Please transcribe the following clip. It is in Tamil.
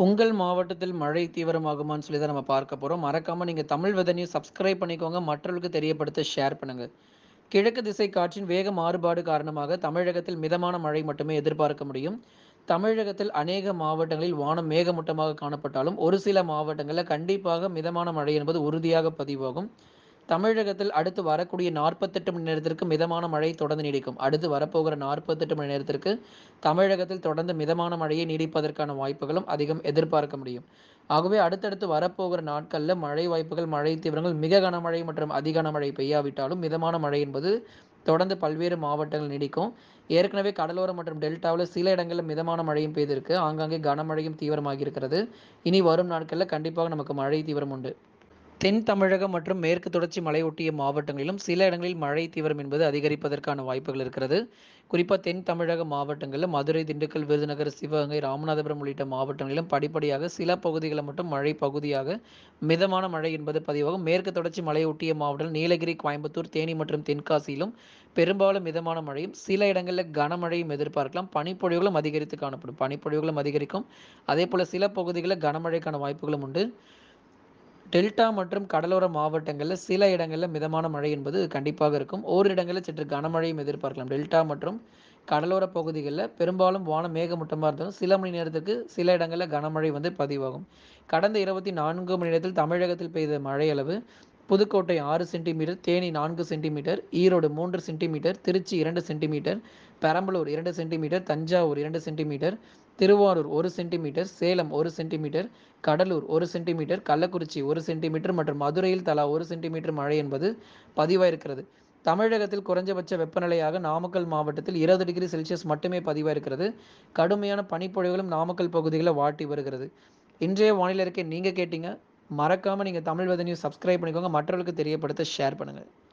உங்கள் மாவட்டத்தில் மழை தீவிரமாகுமான்னு சொல்லி தான் நம்ம பார்க்க போறோம். மறக்காம நீங்க தமிழ் வெதர் நியூஸ் சப்ஸ்கிரைப் பண்ணிக்கோங்க. மற்றவர்களுக்கு தெரியப்படுத்த ஷேர் பண்ணுங்க. கிழக்கு திசை காற்றின் வேக மாறுபாடு காரணமாக தமிழகத்தில் மிதமான மழை மட்டுமே எதிர்பார்க்க முடியும். தமிழகத்தில் அநேக மாவட்டங்களில் வானம் மேகமூட்டமாக காணப்பட்டாலும், ஒரு சில மாவட்டங்களில் கண்டிப்பாக மிதமான மழை என்பது உறுதியாக பதிவாகும். தமிழகத்தில் அடுத்து வரக்கூடிய 48 மணி நேரத்திற்கு மிதமான மழை தொடர்ந்து நீடிக்கும். அடுத்து வரப்போகிற 48 மணி நேரத்திற்கு தமிழகத்தில் தொடர்ந்து மிதமான மழையை நீடிப்பதற்கான வாய்ப்புகளும் அதிகம் எதிர்பார்க்க முடியும். ஆகவே அடுத்தடுத்து வரப்போகிற நாட்கள்ல மழை வாய்ப்புகள், மழை தீவிரங்கள் மிக கனமழை மற்றும் அதி கனமழை பெய்யாவிட்டாலும் மிதமான மழை என்பது தொடர்ந்து பல்வேறு மாவட்டங்கள் நீடிக்கும். ஏற்கனவே கடலோரம் மற்றும் டெல்டாவுல சில இடங்கள்ல மிதமான மழையும் பெய்திருக்கு. ஆங்காங்கே கனமழையும் தீவிரமாகி இருக்கிறது. இனி வரும் நாட்கள்ல கண்டிப்பாக நமக்கு மழை தீவிரம் உண்டு. தென் தமிழகம் மற்றும் மேற்கு தொடர்ச்சி மலையொட்டிய மாவட்டங்களிலும் சில இடங்களில் மழை தீவிரம் என்பது அதிகரிப்பதற்கான வாய்ப்புகள் இருக்கிறது. குறிப்பாக தென் தமிழக மாவட்டங்களில் மதுரை, திண்டுக்கல், விருதுநகர், சிவகங்கை, ராமநாதபுரம் உள்ளிட்ட மாவட்டங்களிலும் படிப்படியாக சில பகுதிகளில் மட்டும் மழை பகுதியாக மிதமான மழை என்பது பதிவாகும். மேற்கு தொடர்ச்சி மலையொட்டிய மாவட்டங்கள் நீலகிரி, கோயம்புத்தூர், தேனி மற்றும் தென்காசியிலும் பெரும்பாலும் மிதமான மழையும் சில இடங்களில் கனமழையும் எதிர்பார்க்கலாம். பனிப்பொழிவுகளும் அதிகரித்து காணப்படும். பனிப்பொழிவுகளும் அதிகரிக்கும். அதே போல சில பகுதிகளில் கனமழைக்கான வாய்ப்புகளும் உண்டு. டெல்டா மற்றும் கடலோர மாவட்டங்களில் சில இடங்களில் மிதமான மழை என்பது கண்டிப்பாக இருக்கும். ஓரிரு இடங்களில் சற்று கனமழையும் எதிர்பார்க்கலாம். டெல்டா மற்றும் கடலோர பகுதிகளில் பெரும்பாலும் வானம் மேகமூட்டமாக இருந்தாலும் சில மணி நேரத்துக்கு சில இடங்களில் கனமழை வந்து பதிவாகும். கடந்த 24 மணி நேரத்தில் தமிழகத்தில் பெய்த மழை அளவு Pudukkottai 6 centimetre, Theni 4 centimetre, Erode 3 centimetre, Tiruchi 2 centimetre, Perambalur 2 centimetre, Thanjavur 2 centimetre, Thiruvarur 1 centimetre, Salem 1 centimetre, Cuddalore 1 centimetre, Kallakurichi 1 centimetre மற்றும் மதுரையில் தலா 1 சென்டிமீட்டர் மழை என்பது பதிவாயிருக்கிறது. தமிழகத்தில் குறைஞ்சபட்ச வெப்பநிலையாக நாமக்கல் மாவட்டத்தில் 20 டிகிரி செல்சியஸ் மட்டுமே பதிவாயிருக்கிறது. கடுமையான பனிப்பொழிவுகளும் நாமக்கல் பகுதிகளில் வாட்டி வருகிறது. இன்றைய வானிலை அறிக்கை நீங்க கேட்டீங்க. மறக்காம நீங்க தமிழ் வெதர் நியூஸ் சப்ஸ்கிரைப் பண்ணிக்கோங்க. மற்றவர்களுக்கு தெரியப்படுத்த ஷேர் பண்ணுங்க.